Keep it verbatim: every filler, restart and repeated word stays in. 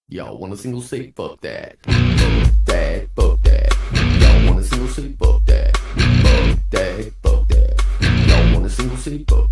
Y'all want a single say fuck that. Fuck that, fuck that. Y'all want a single say fuck that. Fuck that, fuck that. Y'all want a single say fuck